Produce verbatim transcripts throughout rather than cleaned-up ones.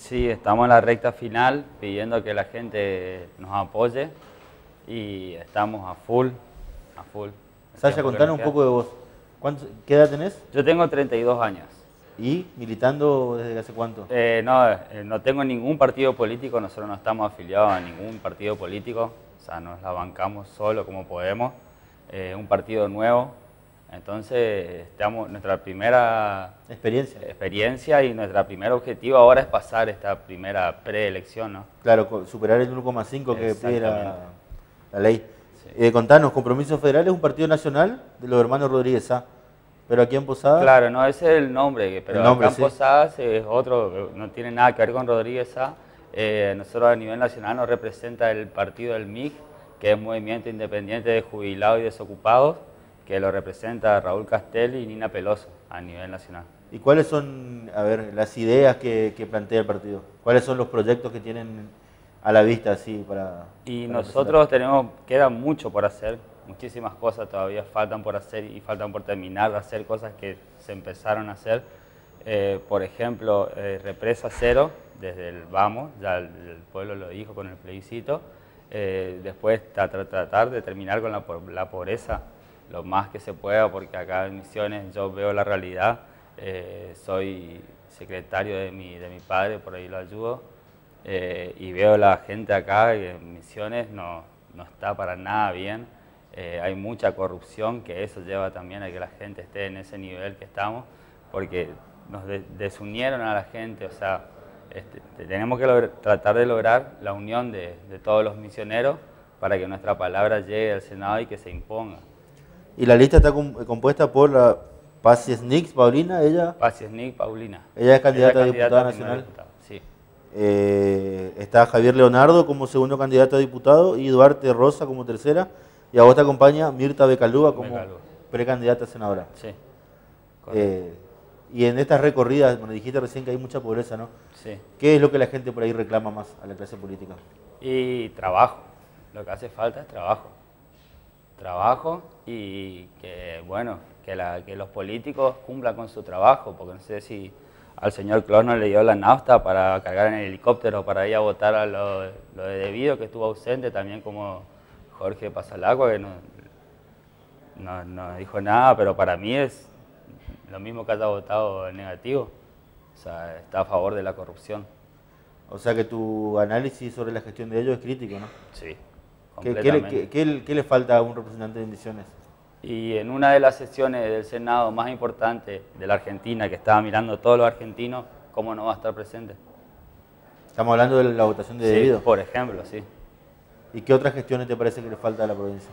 Sí, estamos en la recta final pidiendo que la gente nos apoye y estamos a full, a full. El Sasha, tiempo que contanos nos un queda. poco de vos. ¿Cuánto- ¿Qué edad tenés? Yo tengo treinta y dos años. ¿Y militando desde hace cuánto? Eh, no, eh, no tengo ningún partido político, nosotros no estamos afiliados a ningún partido político, o sea, nos la bancamos solo como podemos, eh, un partido nuevo, entonces estamos, nuestra primera Experiencia. experiencia y nuestro primer objetivo ahora es pasar esta primera preelección, ¿no? Claro, co- superar el uno coma cinco que pide la, Exactamente. la ley. Sí. Eh, contanos, Compromiso Federal es un partido nacional de los hermanos Rodríguez A. Pero aquí en Posadas, Claro, no, ese es el nombre, pero El nombre, acá en sí. Posadas es otro, no tiene nada que ver con Rodríguez A. Eh, nosotros a nivel nacional nos representa el partido del M I G, que es Movimiento Independiente de Jubilados y Desocupados, que lo representa Raúl Castel y Nina Peloso a nivel nacional. ¿y cuáles son, a ver, las ideas que, que plantea el partido? ¿Cuáles son los proyectos que tienen a la vista así para... Y para nosotros tenemos, queda mucho por hacer, muchísimas cosas todavía faltan por hacer y faltan por terminar de hacer cosas que se empezaron a hacer. Eh, por ejemplo, eh, represa cero, desde el vamos, ya el, el pueblo lo dijo con el plebiscito. Eh, después tra- tra- tratar de terminar con la, po- la pobreza lo más que se pueda, porque acá en Misiones yo veo la realidad. Eh, soy secretario de mi, de mi padre, por ahí lo ayudo. Eh, y veo la gente acá y en Misiones no, no está para nada bien. Eh, hay mucha corrupción, que eso lleva también a que la gente esté en ese nivel que estamos, porque nos de- desunieron a la gente, o sea, este, tenemos que lograr- tratar de lograr la unión de, de todos los misioneros para que nuestra palabra llegue al Senado y que se imponga. Y la lista está com- compuesta por la Paciesnix, Paulina, ella, Paciesnik, Paulina. ella es candidata a Ella diputada a primer nacional. diputado, sí. Eh, está Javier Leonardo como segundo candidato a diputado y Duarte Rosa como tercera. Y a vos te acompaña Mirta Becalúa como Becalúa. precandidata a senadora. Sí, correcto. Eh, y en estas recorridas, bueno, dijiste recién que hay mucha pobreza, ¿no? Sí. ¿Qué es lo que la gente por ahí reclama más a la clase política? Y trabajo, lo que hace falta es trabajo. Trabajo y que, bueno, que, la, que los políticos cumplan con su trabajo, porque no sé si al señor Clorno le dio la nafta para cargar en el helicóptero para ir a votar a lo, lo de debido, que estuvo ausente, también como Jorge Pasalagua, que no, no, no dijo nada, pero para mí es lo mismo que haya votado negativo, o sea, está a favor de la corrupción. O sea que tu análisis sobre la gestión de ellos es crítico, ¿no? Sí, ¿Qué, qué le, completamente. qué- qué le- qué le falta a un representante de Misiones? Y en una de las sesiones del Senado más importantes de la Argentina, que estaba mirando a todos los argentinos, ¿cómo no va a estar presente? Estamos hablando de la votación de Sí, debido. por ejemplo, sí. ¿Y qué otras gestiones te parece que le falta a la provincia?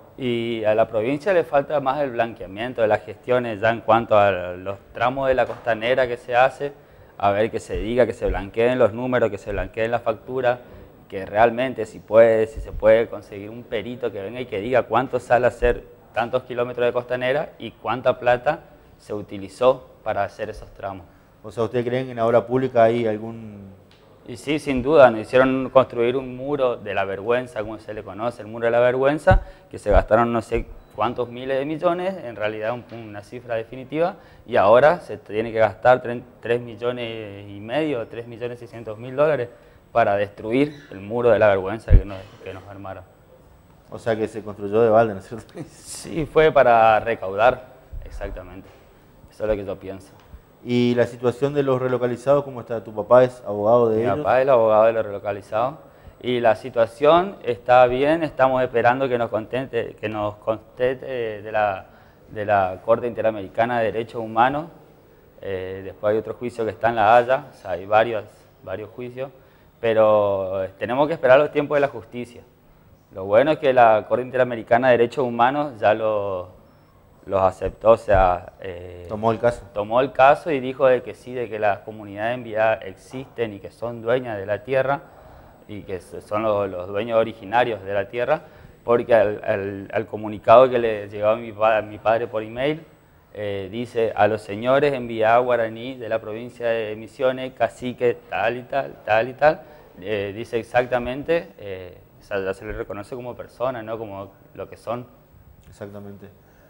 Y a la provincia le falta más el blanqueamiento de las gestiones ya en cuanto a los tramos de la costanera que se hace, a ver que se diga, que se blanqueen los números, que se blanqueen las facturas, que realmente si puede, si se puede conseguir un perito que venga y que diga cuánto sale hacer tantos kilómetros de costanera y cuánta plata se utilizó para hacer esos tramos. O sea, ¿ustedes creen que en la obra pública hay algún... Y sí, sin duda, nos hicieron construir un muro de la vergüenza, como se le conoce, el muro de la vergüenza, que se gastaron no sé cuántos miles de millones, en realidad un- una cifra definitiva, y ahora se tiene que gastar tres millones y medio, tres millones seiscientos mil dólares para destruir el muro de la vergüenza que nos, que nos armaron. O sea, que se construyó de balde, ¿no es cierto? Sí, fue para recaudar, exactamente. Eso es lo que yo pienso. ¿Y la situación de los relocalizados cómo está? ¿Tu papá es abogado de Mi ellos? papá es el abogado de los relocalizados y la situación está bien, estamos esperando que nos contente, que nos conteste de la, de la Corte Interamericana de Derechos Humanos. Eh, después hay otro juicio que está en La Haya, o sea, hay varios, varios juicios, pero eh, tenemos que esperar los tiempos de la justicia. Lo bueno es que la Corte Interamericana de Derechos Humanos ya lo los aceptó, o sea, eh, Tomó el caso. tomó el caso y dijo de que sí, de que las comunidades enviadas existen y que son dueñas de la tierra y que son los, los dueños originarios de la tierra, porque al, al, al comunicado que le llegó a mi, a mi padre por email, eh, dice a los señores enviados guaraní de la provincia de Misiones, cacique tal y tal, tal y tal, eh, dice exactamente, eh, o sea, ya se les reconoce como personas, no como lo que son. Exactamente.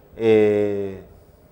Eh,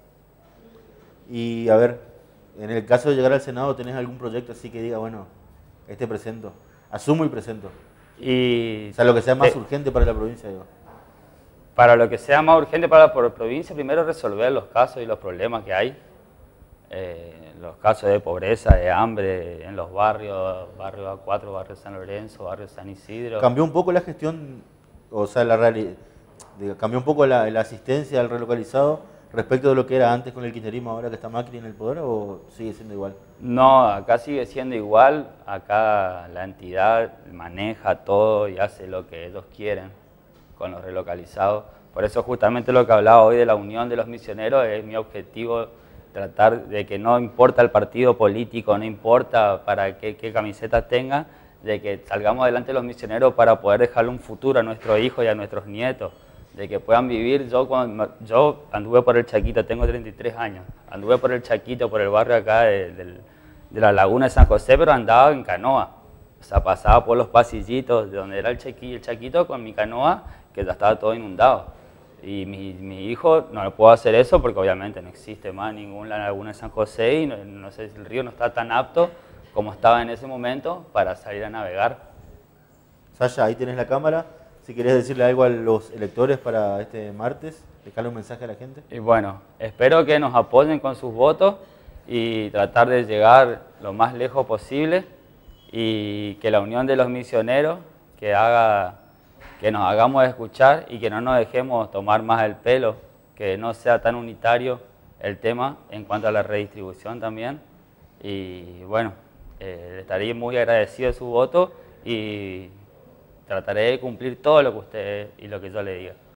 y a ver, en el caso de llegar al Senado, ¿tenés algún proyecto así que diga, bueno, este presento. Asumo y presento. Y, o sea, lo que sea más eh, urgente para la provincia, digo. Para lo que sea más urgente para la provincia, primero resolver los casos y los problemas que hay. Eh, los casos de pobreza, de hambre en los barrios, barrio A cuatro, barrio San Lorenzo, barrio San Isidro. ¿Cambió un poco la gestión, o sea, la realidad, cambió un poco la, la asistencia al relocalizado respecto de lo que era antes con el kirchnerismo, ahora que está Macri en el poder, o sigue siendo igual? No, acá sigue siendo igual, acá la entidad maneja todo y hace lo que ellos quieren con los relocalizados. Por eso justamente lo que hablaba hoy de la unión de los misioneros es mi objetivo, tratar de que no importa el partido político, no importa para qué, qué camiseta tenga, de que salgamos adelante los misioneros para poder dejarle un futuro a nuestros hijos y a nuestros nietos, de que puedan vivir. Yo, cuando, yo anduve por el Chaquito, tengo treinta y tres años, anduve por el Chaquito, por el barrio acá de, de, de la laguna de San José, pero andaba en canoa, o sea, pasaba por los pasillitos de donde era el Chaquito, el Chaquito con mi canoa, que ya estaba todo inundado. Y mi, mi hijo no le puedo hacer eso porque obviamente no existe más ninguna laguna de San José y no, no sé si el río no está tan apto como estaba en ese momento para salir a navegar. Sasha, ahí tienes la cámara. Si querés decirle algo a los electores para este martes, dejarle un mensaje a la gente. Y bueno, espero que nos apoyen con sus votos y tratar de llegar lo más lejos posible y que la unión de los misioneros que haga... que nos hagamos escuchar y que no nos dejemos tomar más el pelo, que no sea tan unitario el tema en cuanto a la redistribución también. Y bueno, eh, estaré muy agradecido de su voto y trataré de cumplir todo lo que usted y lo que yo le diga.